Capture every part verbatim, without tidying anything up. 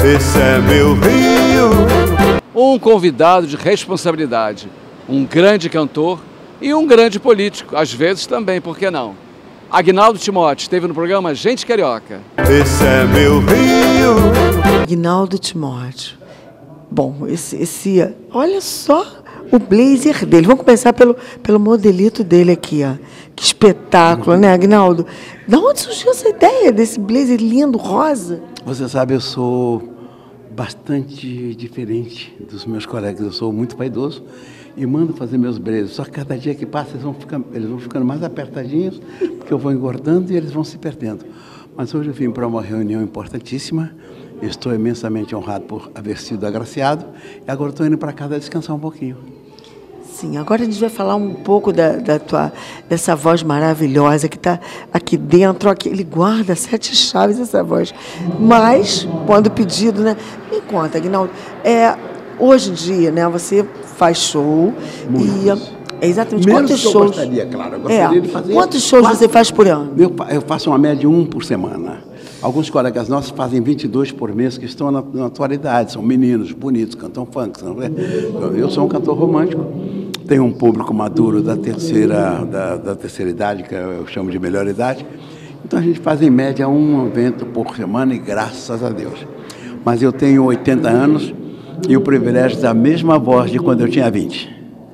esse é meu Rio. Um convidado de responsabilidade, um grande cantor e um grande político, às vezes também, por que não? Aguinaldo Timóteo esteve no programa Gente Carioca. Esse é meu Rio. Aguinaldo Timóteo. Bom, esse, esse, olha só o blazer dele. Vamos começar pelo, pelo modelito dele aqui, ó. Que espetáculo, né, Aguinaldo? Da onde surgiu essa ideia desse blazer lindo, rosa? Você sabe, eu sou bastante diferente dos meus colegas. Eu sou muito vaidoso e mando fazer meus blazers. Só que cada dia que passa, eles vão ficando, eles vão ficando mais apertadinhos, porque eu vou engordando e eles vão se perdendo. Mas hoje eu vim para uma reunião importantíssima. Estou imensamente honrado por haver sido agraciado. E agora estou indo para casa descansar um pouquinho. Sim, agora a gente vai falar um pouco da, da tua, dessa voz maravilhosa que está aqui dentro. Aqui, ele guarda sete chaves, essa voz. Mas, quando pedido, né? Me conta, Aguinaldo, é, hoje em dia, né, você faz show e... É exatamente. Menos quantos que eu shows? gostaria, claro. Eu gostaria é. de fazer Quantos shows quatro... você faz por ano? Eu, eu faço uma média de um por semana. Alguns colegas nossos fazem vinte e dois por mês, que estão na, na atualidade. São meninos bonitos, cantam funk. São, eu, eu sou um cantor romântico. Tenho um público maduro da terceira, da, da terceira idade, que eu chamo de melhor idade. Então a gente faz em média um evento por semana e graças a Deus. Mas eu tenho oitenta anos e o privilégio da mesma voz de quando eu tinha vinte.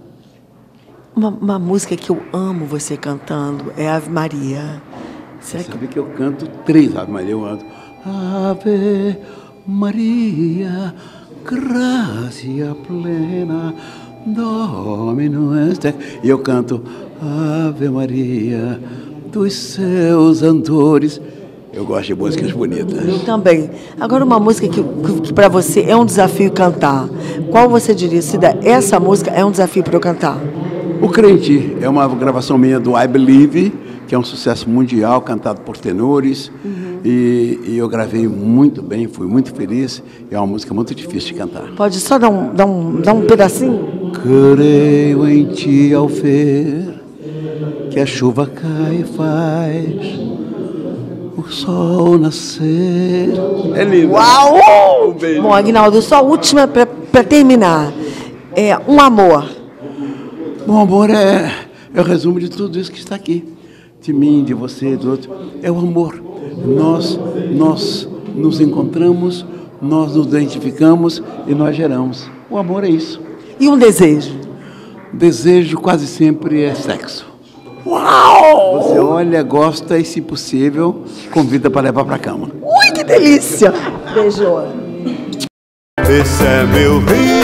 Uma, uma música que eu amo você cantando é Ave Maria. Será que... Sabe que eu canto três Ave Maria, eu ando Ave Maria, gracia plena, Dominus est. E eu canto Ave Maria, dos seus andores. Eu gosto de músicas bonitas. Eu também. Agora, uma música que, que, que para você é um desafio cantar. Qual você diria, Cida? Essa música é um desafio para eu cantar? O Crente é uma gravação minha do I Believe, que é um sucesso mundial, cantado por tenores. Uhum. E, e eu gravei muito bem, fui muito feliz. É uma música muito difícil de cantar. Pode só dar um, dar um, dar um pedacinho? Creio em ti ao ver que a chuva cai e faz o sol nascer. É lindo. Uau! Um beijo. Bom, Aguinaldo, só a última para terminar. É um amor. Bom, amor é, é o resumo de tudo isso que está aqui. De mim, de você, do outro. É o amor. Nós, nós nos encontramos, nós nos identificamos e nós geramos. O amor é isso. E um desejo? Desejo quase sempre é sexo. Uau! Você olha, gosta e, se possível, convida para levar para a cama. Ui, que delícia! Beijo. Esse é meu Rio.